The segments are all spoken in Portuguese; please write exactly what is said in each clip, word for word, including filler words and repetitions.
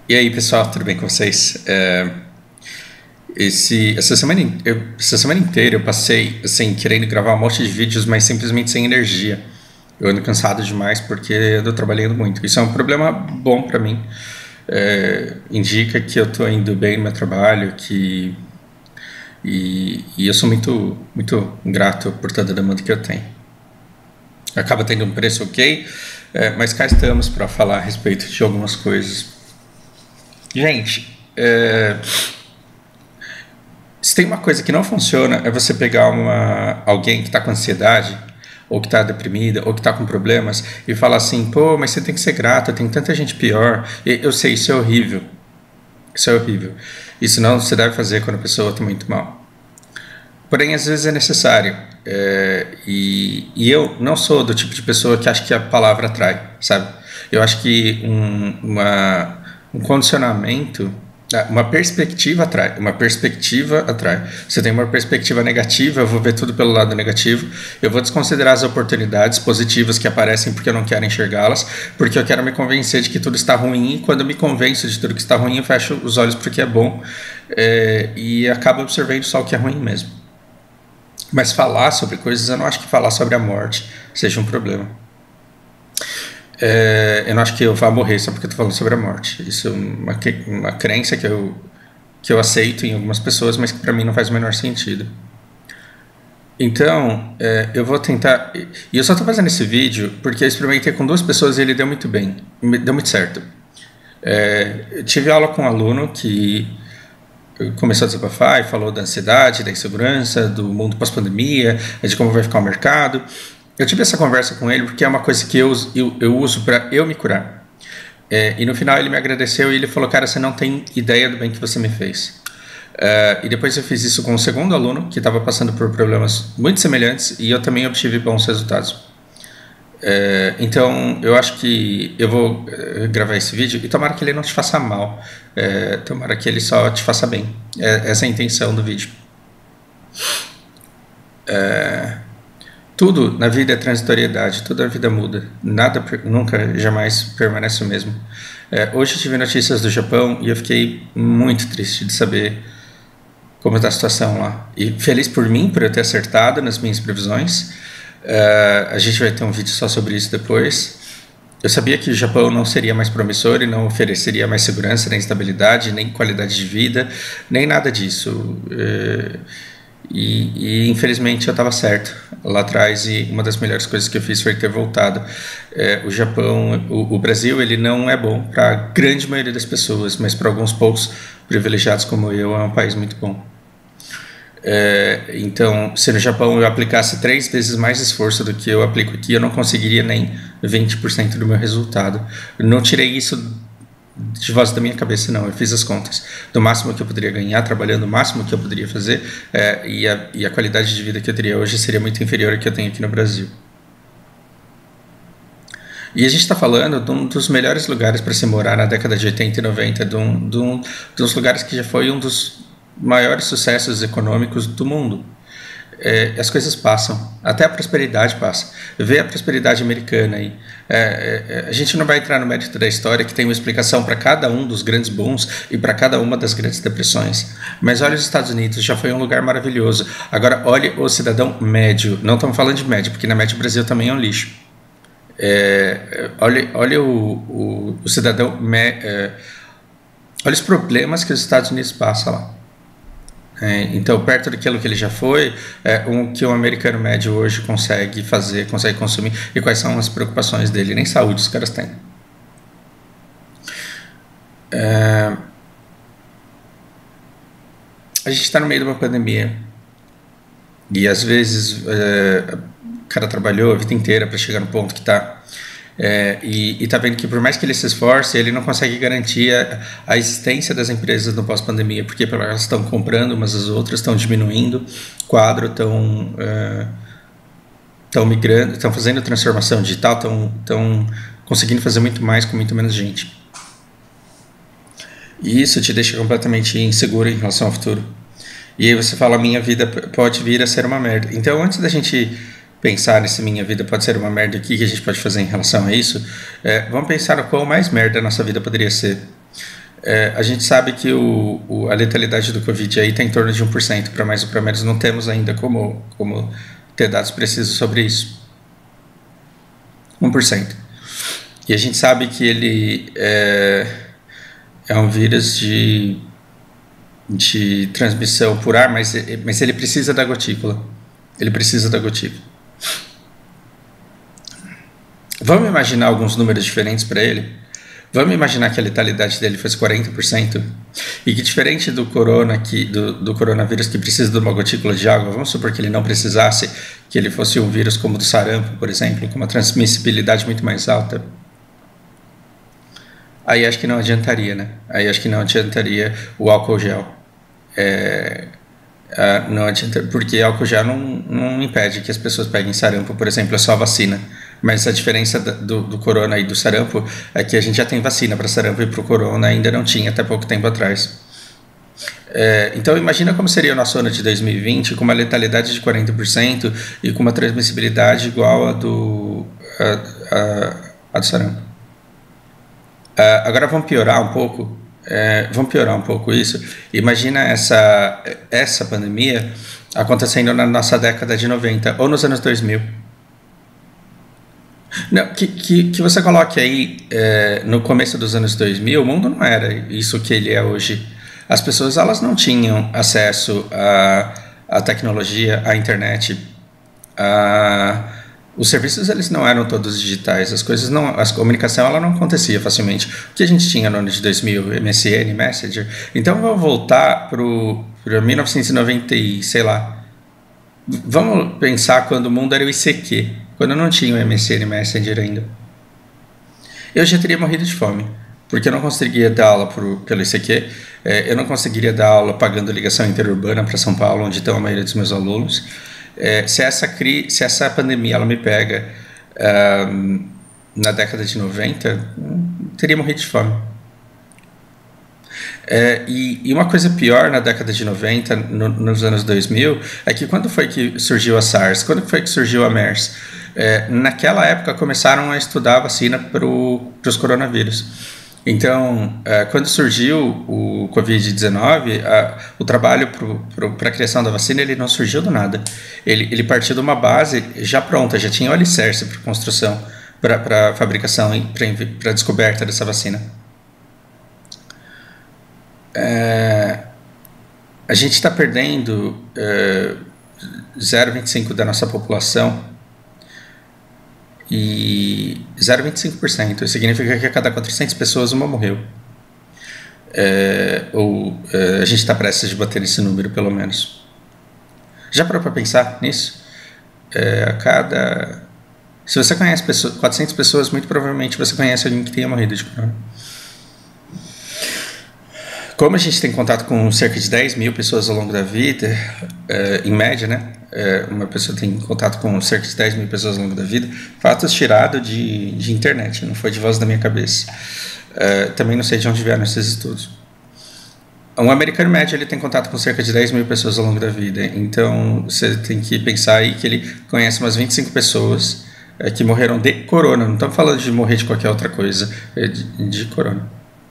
E aí, pessoal, tudo bem com vocês? É, esse, essa semana, in- eu- essa semana inteira eu passei, assim, querendo gravar um monte de vídeos, mas simplesmente sem energia. Eu ando cansado demais porque eu ando trabalhando muito. Isso é um problema bom para mim. É, indica que eu estou indo bem no meu trabalho, que, e, e eu sou muito, muito grato por toda a demanda que eu tenho. Acaba tendo um preço ok, é, mas cá estamos para falar a respeito de algumas coisas. Gente, é, se tem uma coisa que não funciona é você pegar uma, alguém que está com ansiedade, ou que está deprimida, ou que está com problemas, e falar assim, pô, mas você tem que ser grato, tem tanta gente pior. E eu sei, isso é horrível. Isso é horrível. Isso não se deve fazer quando a pessoa está muito mal. Porém, às vezes é necessário. É, e, e eu não sou do tipo de pessoa que acha que a palavra atrai, sabe? Eu acho que um, uma, um condicionamento, ah, uma perspectiva atrai. Uma perspectiva atrai. Se eu tenho uma perspectiva negativa, eu vou ver tudo pelo lado negativo. Eu vou desconsiderar as oportunidades positivas que aparecem porque eu não quero enxergá-las, porque eu quero me convencer de que tudo está ruim. E quando eu me convenço de tudo que está ruim, eu fecho os olhos porque é bom, é, e acabo observando só o que é ruim mesmo. Mas falar sobre coisas, eu não acho que falar sobre a morte seja um problema. É, eu não acho que eu vá morrer só porque eu tô falando sobre a morte. Isso é uma, uma crença que eu, que eu aceito em algumas pessoas, mas que para mim não faz o menor sentido. Então, é, eu vou tentar. E eu só tô fazendo esse vídeo porque eu experimentei com duas pessoas e ele deu muito bem, deu muito certo. É, eu tive aula com um aluno que começou a desabafar e falou da ansiedade, da insegurança, do mundo pós-pandemia, de como vai ficar o mercado. Eu tive essa conversa com ele porque é uma coisa que eu, eu, eu uso para eu me curar. É, e no final ele me agradeceu e ele falou, cara, você não tem ideia do bem que você me fez. É, e depois eu fiz isso com um segundo aluno que estava passando por problemas muito semelhantes e eu também obtive bons resultados. É, então eu acho que eu vou é, gravar esse vídeo e tomara que ele não te faça mal, é, tomara que ele só te faça bem. É, essa é a intenção do vídeo. É, tudo na vida é transitoriedade, tudo na vida muda, nada nunca, jamais permanece o mesmo. É, hoje eu tive notícias do Japão e eu fiquei muito triste de saber como está a situação lá. E feliz por mim, por eu ter acertado nas minhas previsões. Uh, a gente vai ter um vídeo só sobre isso depois. Eu sabia que o Japão não seria mais promissor e não ofereceria mais segurança, nem estabilidade, nem qualidade de vida, nem nada disso. Uh, e, e infelizmente eu estava certo lá atrás e uma das melhores coisas que eu fiz foi ter voltado. Uh, o Japão, o, o Brasil, ele não é bom para a grande maioria das pessoas, mas para alguns poucos privilegiados como eu é um país muito bom. É, então, se no Japão eu aplicasse três vezes mais esforço do que eu aplico aqui, eu não conseguiria nem vinte por cento do meu resultado. Eu não tirei isso de voz da minha cabeça, não. Eu fiz as contas. Do máximo que eu poderia ganhar, trabalhando o máximo que eu poderia fazer, é, e, a, e a qualidade de vida que eu teria hoje seria muito inferior à que eu tenho aqui no Brasil. E a gente está falando de um dos melhores lugares para se morar na década de oitenta e noventa, de um, de um dos lugares que já foi um dos maiores sucessos econômicos do mundo. É, as coisas passam, até a prosperidade passa. Vê a prosperidade americana aí. É, é, a gente não vai entrar no mérito da história, que tem uma explicação para cada um dos grandes booms e para cada uma das grandes depressões. Mas olha os Estados Unidos, já foi um lugar maravilhoso. Agora olhe o cidadão médio. Não estamos falando de médio, porque na média o Brasil também é um lixo. É, olha olha o, o, o cidadão médio. É, olha os problemas que os Estados Unidos passam lá. É, então, perto daquilo que ele já foi, é, um que o americano médio hoje consegue fazer, consegue consumir, e quais são as preocupações dele. Nem saúde os caras têm. É, a gente está no meio de uma pandemia e às vezes é, o cara trabalhou a vida inteira para chegar no ponto que está. É, e está vendo que por mais que ele se esforce, ele não consegue garantir a, a existência das empresas no pós-pandemia, porque elas estão comprando umas às outras, estão diminuindo quadro, estão estão migrando, estão fazendo transformação digital, estão, estão conseguindo fazer muito mais com muito menos gente. E isso te deixa completamente inseguro em relação ao futuro. E aí você fala, minha vida pode vir a ser uma merda. Então, antes da gente pensar nesse minha vida pode ser uma merda, o que a gente pode fazer em relação a isso, é, vamos pensar no qual mais merda a nossa vida poderia ser. É, a gente sabe que o, o, a letalidade do Covid aí está em torno de um por cento, para mais ou para menos, não temos ainda como, como ter dados precisos sobre isso. um por cento. E a gente sabe que ele é, é um vírus de, de transmissão por ar, mas, mas ele precisa da gotícula. Ele precisa da gotícula. Vamos imaginar alguns números diferentes para ele? Vamos imaginar que a letalidade dele fosse quarenta por cento e que, diferente do, corona que, do, do coronavírus que precisa de uma gotícula de água, vamos supor que ele não precisasse, que ele fosse um vírus como o do sarampo, por exemplo, com uma transmissibilidade muito mais alta. Aí acho que não adiantaria, né? Aí acho que não adiantaria o álcool gel. É, não adianta, porque álcool gel não, não impede que as pessoas peguem sarampo, por exemplo, é só vacina. Mas a diferença do, do corona e do sarampo é que a gente já tem vacina para sarampo e para o corona ainda não tinha até pouco tempo atrás. É, então imagina como seria o nosso ano de dois mil e vinte com uma letalidade de quarenta por cento e com uma transmissibilidade igual a do, a, a, a do sarampo. Uh, agora vamos piorar um pouco, é, vamos piorar um pouco isso. Imagina essa, essa pandemia acontecendo na nossa década de noventa ou nos anos dois mil. Não, que, que, que você coloque aí, é, no começo dos anos dois mil, o mundo não era isso que ele é hoje. As pessoas elas não tinham acesso à, à tecnologia, à internet, a... Os serviços eles não eram todos digitais, as coisas não, a comunicação ela não acontecia facilmente. O que a gente tinha no ano de dois mil, M S N, Messenger. Então vamos voltar para mil novecentos e noventa e sei lá. Vamos pensar quando o mundo era o I C Q, quando não tinha o M S N, Messenger ainda. Eu já teria morrido de fome, porque eu não conseguiria dar aula pro, pelo I C Q, é, eu não conseguiria dar aula pagando ligação interurbana para São Paulo, onde estão a maioria dos meus alunos. É, se, essa cri, se essa pandemia ela me pega um, na década de noventa, teria morrido de fome. É, e, e uma coisa pior na década de noventa, no, nos anos dois mil, é que quando foi que surgiu a SARS, quando foi que surgiu a MERS? É, naquela época começaram a estudar a vacina para os coronavírus. Então, quando surgiu o covid dezenove, o trabalho para a criação da vacina ele não surgiu do nada. Ele, ele partiu de uma base já pronta, já tinha o alicerce para construção, para a fabricação e para a descoberta dessa vacina. É, a gente está perdendo é, zero vírgula vinte e cinco por cento da nossa população. E zero vírgula vinte e cinco por cento significa que a cada quatrocentas pessoas uma morreu. É, ou é, a gente está prestes a bater esse número, pelo menos. Já parou para pensar nisso? É, a cada... Se você conhece pessoas, quatrocentas pessoas, muito provavelmente você conhece alguém que tenha morrido de corona. Como a gente tem contato com cerca de dez mil pessoas ao longo da vida, é, em média, né? É, uma pessoa tem contato com cerca de dez mil pessoas ao longo da vida, fatos tirados de, de internet, não foi de voz da minha cabeça. É, também não sei de onde vieram esses estudos. Um americano médio ele tem contato com cerca de dez mil pessoas ao longo da vida, então você tem que pensar aí que ele conhece umas vinte e cinco pessoas é, que morreram de corona, não estamos falando de morrer de qualquer outra coisa, é de, de corona.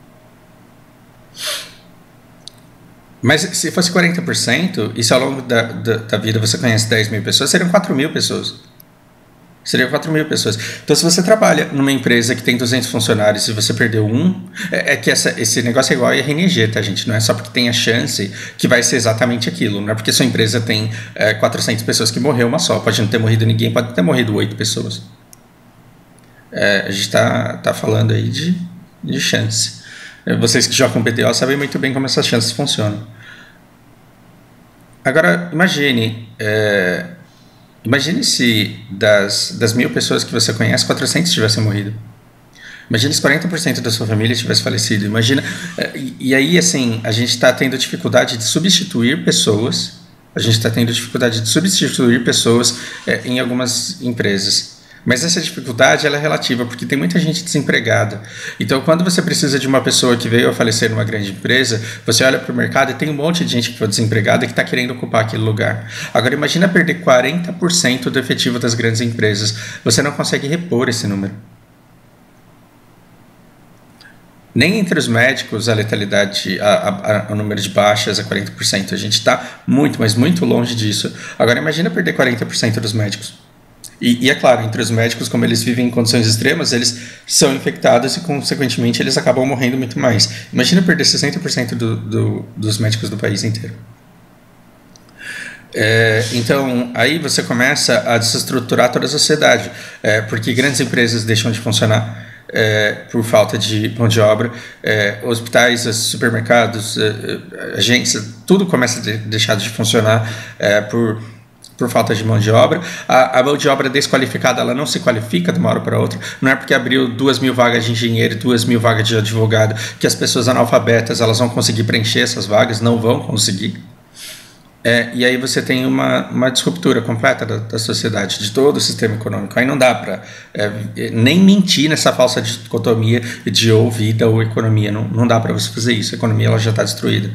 Mas se fosse quarenta por cento, e se ao longo da, da, da vida você conhece dez mil pessoas, seriam quatro mil pessoas. Seriam quatro mil pessoas. Então, se você trabalha numa empresa que tem duzentos funcionários e você perdeu um, é, é que essa, esse negócio é igual a R N G, tá, gente? Não é só porque tem a chance que vai ser exatamente aquilo. Não é porque sua empresa tem é, quatrocentas pessoas que morreu uma só. Pode não ter morrido ninguém, pode ter morrido oito pessoas. É, a gente está tá falando aí de, de chance. Vocês que jogam B T O sabem muito bem como essas chances funcionam. Agora, imagine, é, imagine se das, das mil pessoas que você conhece, quatrocentas tivessem morrido. Imagine se quarenta por cento da sua família tivesse falecido. Imagina, é, e, e aí, assim, a gente está tendo dificuldade de substituir pessoas, a gente está tendo dificuldade de substituir pessoas é, em algumas empresas. Mas essa dificuldade ela é relativa, porque tem muita gente desempregada. Então, quando você precisa de uma pessoa que veio a falecer numa grande empresa, você olha para o mercado e tem um monte de gente que foi desempregada e que está querendo ocupar aquele lugar. Agora, imagina perder quarenta por cento do efetivo das grandes empresas. Você não consegue repor esse número. Nem entre os médicos a letalidade, a, a, a, o número de baixas é quarenta por cento. A gente está muito, mas muito longe disso. Agora imagina perder quarenta por cento dos médicos. E, e é claro, entre os médicos, como eles vivem em condições extremas, eles são infectados e, consequentemente, eles acabam morrendo muito mais. Imagina perder sessenta por cento do, do, dos médicos do país inteiro. É, então, aí você começa a desestruturar toda a sociedade, é, porque grandes empresas deixam de funcionar é, por falta de mão de obra, é, hospitais, supermercados, é, agências, tudo começa a de, deixar de funcionar é, por... por falta de mão de obra. A, a mão de obra desqualificada, ela não se qualifica de uma hora para outra. Não é porque abriu duas mil vagas de engenheiro e duas mil vagas de advogado que as pessoas analfabetas elas vão conseguir preencher essas vagas, não vão conseguir. É, e aí você tem uma, uma disruptura completa da, da sociedade, de todo o sistema econômico. Aí não dá para é, nem mentir nessa falsa dicotomia de ou vida ou economia. Não, não dá para você fazer isso. A economia ela já está destruída.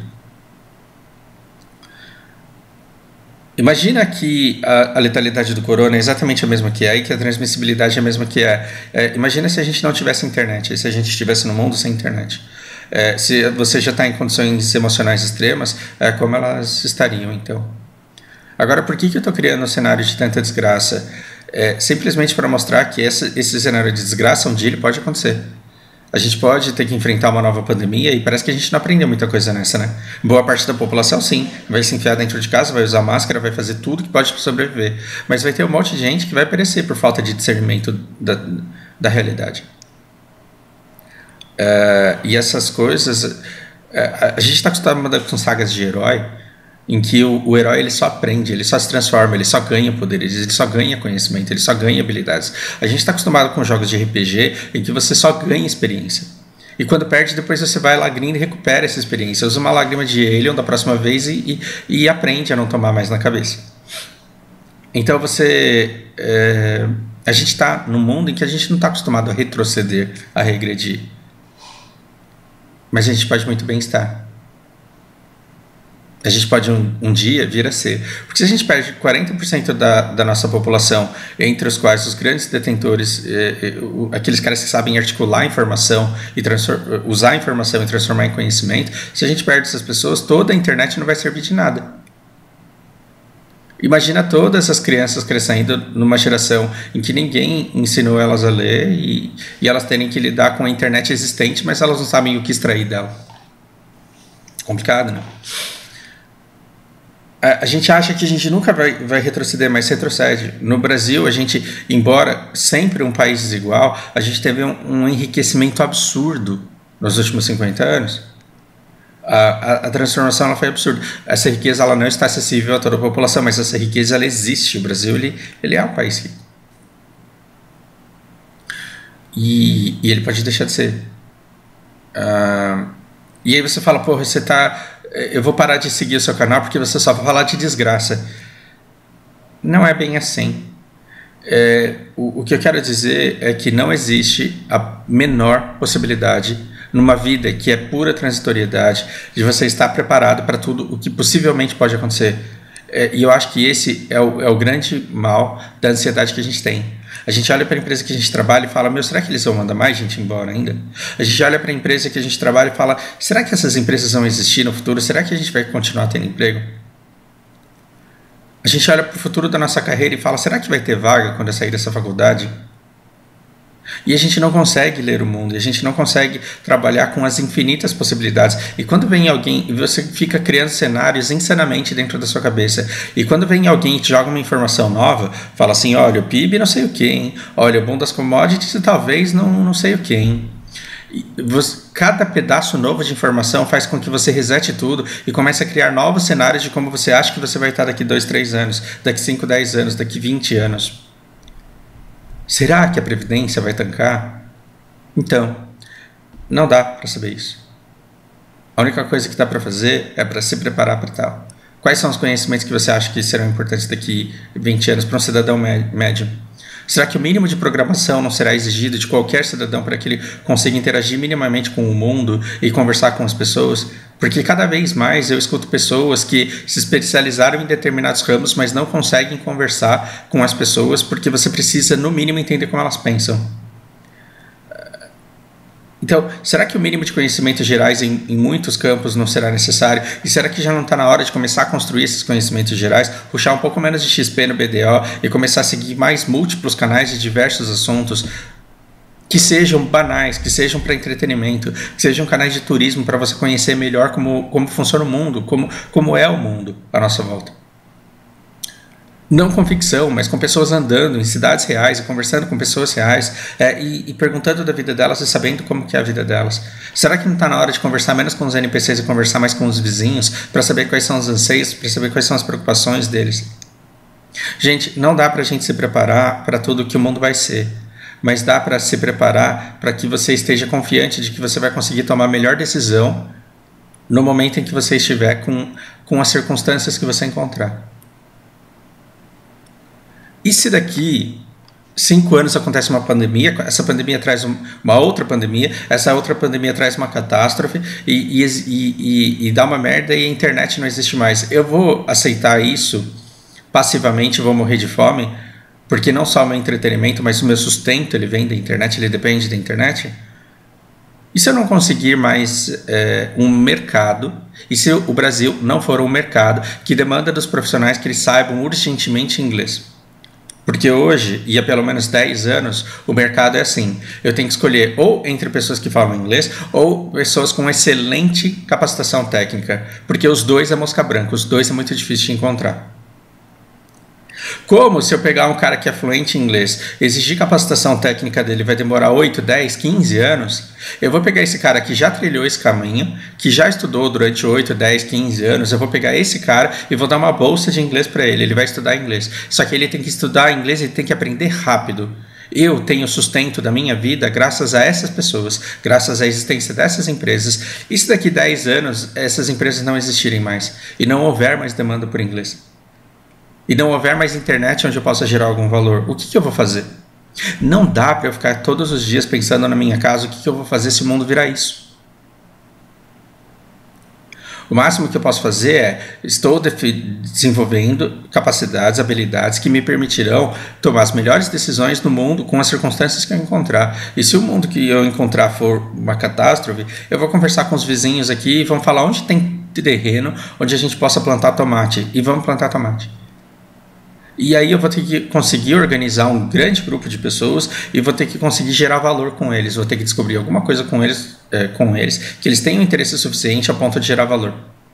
Imagina que a, a letalidade do corona é exatamente a mesma que é e que a transmissibilidade é a mesma que é. é imagina se a gente não tivesse internet, se a gente estivesse no mundo sem internet. É, se você já está em condições emocionais extremas, é, como elas estariam, então? Agora, por que, que eu estou criando um cenário de tanta desgraça? É, simplesmente para mostrar que essa, esse cenário de desgraça, um dia ele pode acontecer. A gente pode ter que enfrentar uma nova pandemia e parece que a gente não aprendeu muita coisa nessa, né? Boa parte da população, sim, vai se enfiar dentro de casa, vai usar máscara, vai fazer tudo que pode sobreviver. Mas vai ter um monte de gente que vai perecer por falta de discernimento da, da realidade. Uh, e essas coisas... Uh, a gente está acostumado com sagas de herói, em que o, o herói ele só aprende, ele só se transforma, ele só ganha poderes, ele só ganha conhecimento, ele só ganha habilidades. A gente está acostumado com jogos de R P G em que você só ganha experiência. E quando perde, depois você vai lagrindo e recupera essa experiência. Usa uma lágrima de Helion da próxima vez e, e, e aprende a não tomar mais na cabeça. Então você... É, a gente está num mundo em que a gente não está acostumado a retroceder, a regredir. Mas a gente pode muito bem estar. A gente pode um, um dia vir a ser. Porque se a gente perde quarenta por cento da, da nossa população, entre os quais os grandes detentores, eh, eh, aqueles caras que sabem articular informação, e usar a informação e transformar em conhecimento, se a gente perde essas pessoas, toda a internet não vai servir de nada. Imagina todas as crianças crescendo numa geração em que ninguém ensinou elas a ler e, e elas terem que lidar com a internet existente, mas elas não sabem o que extrair dela. Complicado, né? A gente acha que a gente nunca vai, vai retroceder, mas retrocede. No Brasil, a gente, embora sempre um país desigual, a gente teve um, um enriquecimento absurdo nos últimos cinquenta anos. A, a, a transformação ela foi absurda. Essa riqueza ela não está acessível a toda a população, mas essa riqueza ela existe. O Brasil ele, ele é um país rico. E, e ele pode deixar de ser. Uh, e aí você fala, porra, você tá... eu vou parar de seguir o seu canal porque você só vai falar de desgraça. Não é bem assim. É, o, o que eu quero dizer é que não existe a menor possibilidade numa vida que é pura transitoriedade de você estar preparado para tudo o que possivelmente pode acontecer. É, e eu acho que esse é o, é o grande mal da ansiedade que a gente tem. A gente olha para a empresa que a gente trabalha e fala, meu, será que eles vão mandar mais gente embora ainda? A gente olha para a empresa que a gente trabalha e fala, será que essas empresas vão existir no futuro? Será que a gente vai continuar tendo emprego? A gente olha para o futuro da nossa carreira e fala, será que vai ter vaga quando eu sair dessa faculdade? E a gente não consegue ler o mundo, a gente não consegue trabalhar com as infinitas possibilidades. E quando vem alguém, você fica criando cenários insanamente dentro da sua cabeça. E quando vem alguém que joga uma informação nova, fala assim, olha, o P I B não sei o que, hein? Olha, o boom das commodities e talvez não, não sei o que, hein? E você, cada pedaço novo de informação faz com que você resete tudo e comece a criar novos cenários de como você acha que você vai estar daqui dois, três anos, daqui cinco, dez anos, daqui vinte anos. Será que a Previdência vai tancar? Então, não dá para saber isso. A única coisa que dá para fazer é para se preparar para tal. Quais são os conhecimentos que você acha que serão importantes daqui vinte anos para um cidadão médio? Será que o mínimo de programação não será exigido de qualquer cidadão para que ele consiga interagir minimamente com o mundo e conversar com as pessoas? Porque cada vez mais eu escuto pessoas que se especializaram em determinados ramos, mas não conseguem conversar com as pessoas porque você precisa, no mínimo, entender como elas pensam. Então, será que o mínimo de conhecimentos gerais em, em muitos campos não será necessário? E será que já não está na hora de começar a construir esses conhecimentos gerais, puxar um pouco menos de X P no B D O e começar a seguir mais múltiplos canais de diversos assuntos que sejam banais, que sejam para entretenimento, que sejam canais de turismo para você conhecer melhor como, como funciona o mundo, como, como é o mundo à nossa volta? Não com ficção, mas com pessoas andando em cidades reais e conversando com pessoas reais é, e, e perguntando da vida delas e sabendo como que é a vida delas. Será que não está na hora de conversar menos com os N P Cs e conversar mais com os vizinhos para saber quais são os anseios, para saber quais são as preocupações deles? Gente, não dá para a gente se preparar para tudo que o mundo vai ser, mas dá para se preparar para que você esteja confiante de que você vai conseguir tomar a melhor decisão no momento em que você estiver com, com as circunstâncias que você encontrar. E se daqui cinco anos acontece uma pandemia, essa pandemia traz um, uma outra pandemia, essa outra pandemia traz uma catástrofe e, e, e, e dá uma merda e a internet não existe mais. Eu vou aceitar isso passivamente, vou morrer de fome, porque não só o meu entretenimento, mas o meu sustento, ele vem da internet, ele depende da internet? E se eu não conseguir mais é, um mercado, e se o Brasil não for um mercado que demanda dos profissionais que eles saibam urgentemente inglês? Porque hoje, e há pelo menos dez anos, o mercado é assim. Eu tenho que escolher ou entre pessoas que falam inglês ou pessoas com excelente capacitação técnica. Porque os dois é mosca branca, os dois é muito difícil de encontrar. Como se eu pegar um cara que é fluente em inglês, exigir capacitação técnica dele vai demorar oito, dez, quinze anos, eu vou pegar esse cara que já trilhou esse caminho, que já estudou durante oito, dez, quinze anos, eu vou pegar esse cara e vou dar uma bolsa de inglês para ele, ele vai estudar inglês. Só que ele tem que estudar inglês, ele tem que aprender rápido. Eu tenho sustento da minha vida graças a essas pessoas, graças à existência dessas empresas. E se daqui dez anos essas empresas não existirem mais e não houver mais demanda por inglês? E não houver mais internet onde eu possa gerar algum valor, o que, que eu vou fazer? Não dá para eu ficar todos os dias pensando na minha casa o que, que eu vou fazer se o mundo virar isso. O máximo que eu posso fazer é, estou desenvolvendo capacidades, habilidades que me permitirão tomar as melhores decisões no mundo com as circunstâncias que eu encontrar. E se o mundo que eu encontrar for uma catástrofe, eu vou conversar com os vizinhos aqui e vamos falar onde tem terreno, onde a gente possa plantar tomate. E vamos plantar tomate. E aí eu vou ter que conseguir organizar um grande grupo de pessoas e vou ter que conseguir gerar valor com eles. Vou ter que descobrir alguma coisa com eles, é, com eles que eles tenham interesse suficiente a ponto de gerar valor.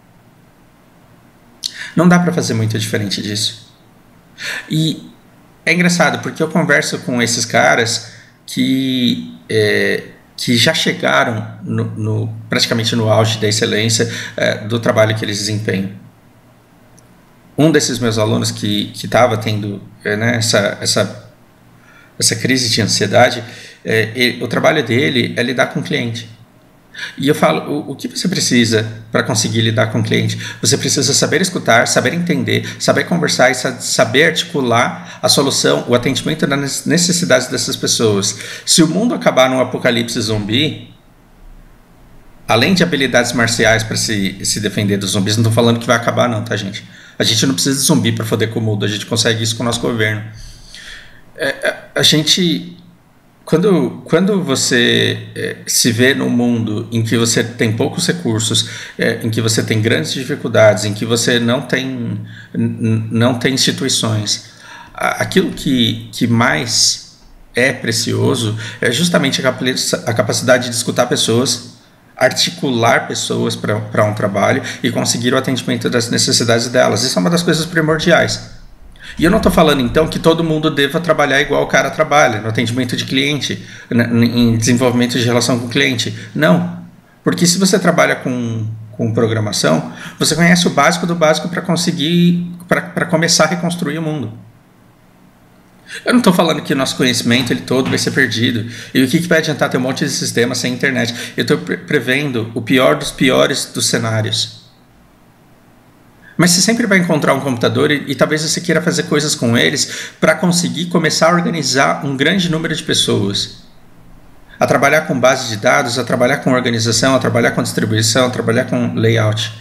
Não dá para fazer muito diferente disso. E é engraçado porque eu converso com esses caras que, é, que já chegaram no, no, praticamente no auge da excelência é, do trabalho que eles desempenham. Um desses meus alunos que estava tendo né, essa, essa, essa crise de ansiedade, é, ele, o trabalho dele é lidar com o cliente. E eu falo, o, o que você precisa para conseguir lidar com o cliente? Você precisa saber escutar, saber entender, saber conversar e saber articular a solução, o atendimento das necessidades dessas pessoas. Se o mundo acabar num apocalipse zumbi, além de habilidades marciais para se, se defender dos zumbis, não estou falando que vai acabar não, tá, gente? A gente não precisa de zumbi para foder com o mundo, a gente consegue isso com o nosso governo. É, a gente, quando, quando você é, se vê num mundo em que você tem poucos recursos, é, em que você tem grandes dificuldades, em que você não tem, não tem instituições, aquilo que, que mais é precioso é justamente a capacidade de escutar pessoas, articular pessoas para um trabalho e conseguir o atendimento das necessidades delas. Isso é uma das coisas primordiais. E eu não estou falando, então, que todo mundo deva trabalhar igual o cara trabalha, no atendimento de cliente, em desenvolvimento de relação com o cliente. Não. Porque se você trabalha com, com programação, você conhece o básico do básico para conseguir, para começar a reconstruir o mundo. Eu não estou falando que o nosso conhecimento ele todo vai ser perdido. E o que, que vai adiantar ter um monte de sistemas sem internet? Eu estou pre prevendo o pior dos piores dos cenários. Mas você sempre vai encontrar um computador e, e talvez você queira fazer coisas com eles para conseguir começar a organizar um grande número de pessoas. A trabalhar com base de dados, a trabalhar com organização, a trabalhar com distribuição, a trabalhar com layout.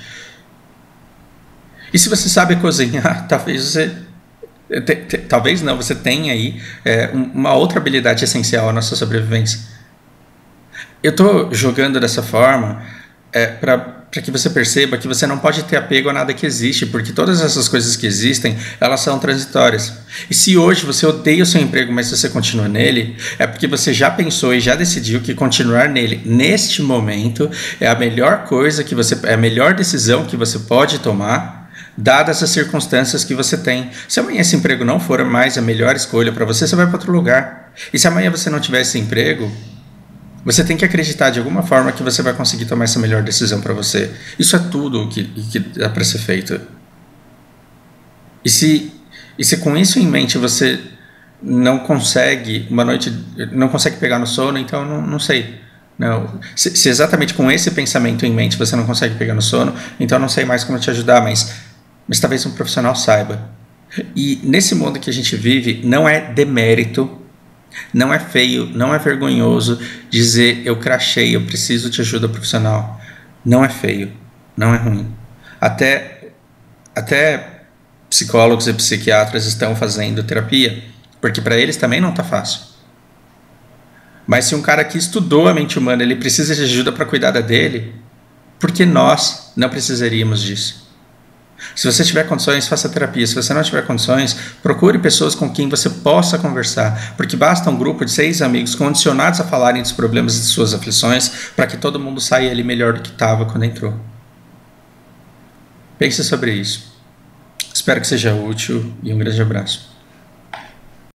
E se você sabe cozinhar, talvez você... Te, te, talvez não, você tenha aí é, uma outra habilidade essencial à nossa sobrevivência. Eu tô jogando dessa forma é, para para que você perceba que você não pode ter apego a nada que existe, porque todas essas coisas que existem, elas são transitórias. E se hoje você odeia o seu emprego, mas você continua nele, é porque você já pensou e já decidiu que continuar nele neste momento é a melhor coisa que você, é a melhor decisão que você pode tomar, dadas as circunstâncias que você tem. Se amanhã esse emprego não for mais a melhor escolha para você, você vai para outro lugar. E se amanhã você não tiver esse emprego, você tem que acreditar de alguma forma que você vai conseguir tomar essa melhor decisão para você. Isso é tudo o que, que dá para ser feito. E se, e se com isso em mente você não consegue, uma noite, não consegue pegar no sono, então não, não sei. Não. Se, se exatamente com esse pensamento em mente você não consegue pegar no sono, então não sei mais como te ajudar, mas, mas talvez um profissional saiba. E nesse mundo que a gente vive, não é demérito, não é feio, não é vergonhoso dizer eu crachei, eu preciso de ajuda profissional. Não é feio, não é ruim. Até, até psicólogos e psiquiatras estão fazendo terapia, porque para eles também não está fácil. Mas se um cara que estudou a mente humana, ele precisa de ajuda para cuidar da dele, por que nós não precisaríamos disso? Se você tiver condições, faça terapia. Se você não tiver condições, procure pessoas com quem você possa conversar, porque basta um grupo de seis amigos condicionados a falarem dos problemas e de suas aflições para que todo mundo saia ali melhor do que estava quando entrou. Pense sobre isso. Espero que seja útil e um grande abraço.